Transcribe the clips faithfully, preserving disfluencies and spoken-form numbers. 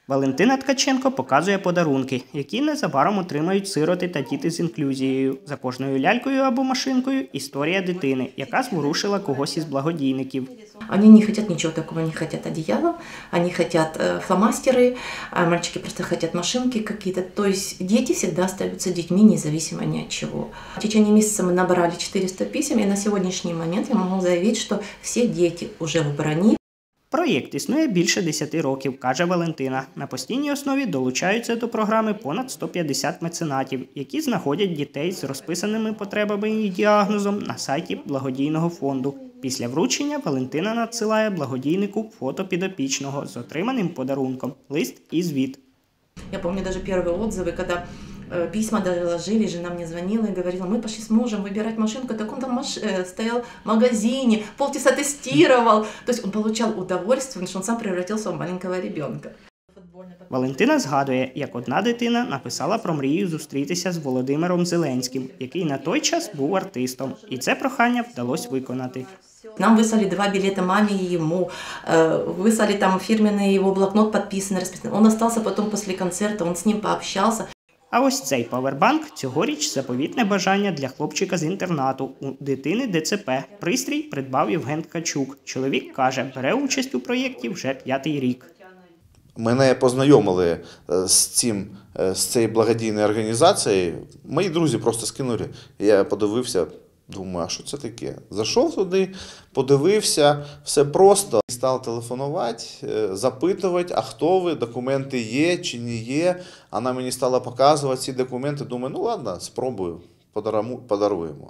Валентина Ткаченко показує подарунки, які незабаром отримають сироти та діти з інклюзією. За кожною лялькою або машинкою – історія дитини, яка зворушила когось із благодійників. Они не хотят ничего такого, они хотят одеяло, они хотят фломастеры, а мальчики просто хотят машинки какие-то. То есть дети всегда остаются детьми, независимо ни от чего. В течение месяца мы набрали четыреста писем, и на сегодняшний момент я могу заявить, что все дети уже в броні. Проєкт існує більше десяти років, каже Валентина. На постійній основі долучаються до програми понад сто п'ятдесят меценатів, які знаходять дітей з розписаними потребами і діагнозом на сайті благодійного фонду. Після вручення Валентина надсилає благодійнику фото підопічного з отриманим подарунком, лист і звіт. Я пам'ятаю навіть перші відзиви, коли письма доложили, жена мне звонила и говорила, мы пошли с мужем выбирать машинку, так он там маш... стоял в магазине, полчаса тестировал. То есть он получал удовольствие, потому что он сам превратился в маленького ребенка. Валентина згадує, як одна дитина написала про мрію зустрітися з Володимиром Зеленським, який на той час був артистом. І це прохання вдалося виконати. Нам выслали два билета маме и ему, выслали там фирменный его блокнот подписанный, расписанный. Он остался потом после концерта, он с ним пообщался. А ось цей павербанк – цьогоріч заповітне бажання для хлопчика з інтернату. У дитини Де Це Пе. Пристрій придбав Євген Ткачук. Чоловік каже, бере участь у проєкті вже п'ятий рік. Мене познайомили з цим, з цією благодійною організацією. Мої друзі просто скинули. Я подивився, думаю, а що це таке? Зайшов туди, подивився, все просто. Став телефонувати, запитувати, а хто ви, документи є чи не є. Вона мені стала показувати ці документи. Думаю, ну ладно, спробую, подаруємо.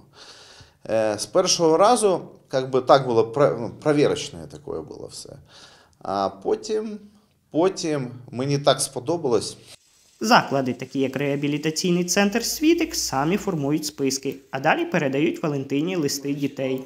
З першого разу, як би так було, перевірочне таке було все. А потім, потім мені так сподобалось. Заклади, такі як реабілітаційний центр «Світик», самі формують списки, а далі передають Валентині листи дітей.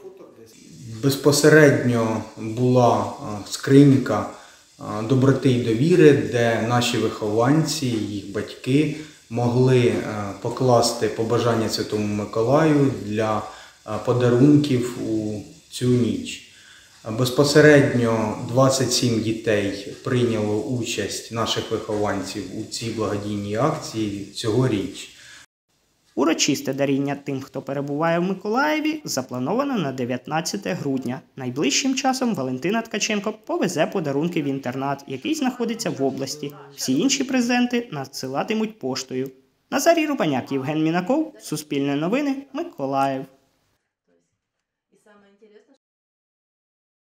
Безпосередньо була скринька доброти і довіри, де наші вихованці, їх батьки могли покласти побажання Святому Миколаю для подарунків у цю ніч. Безпосередньо двадцять сім дітей прийняло участь наших вихованців у цій благодійній акції цьогоріч. Урочисте даріння тим, хто перебуває в Миколаєві, заплановано на дев'ятнадцяте грудня. Найближчим часом Валентина Ткаченко повезе подарунки в інтернат, який знаходиться в області. Всі інші презенти надсилатимуть поштою. Назарій Рубаняк, Євген Мінаков, Суспільне новини, Миколаїв.